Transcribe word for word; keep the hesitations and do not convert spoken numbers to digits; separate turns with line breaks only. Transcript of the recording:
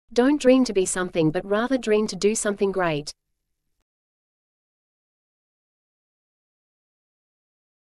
Don't dream to be something but rather dream to do something great.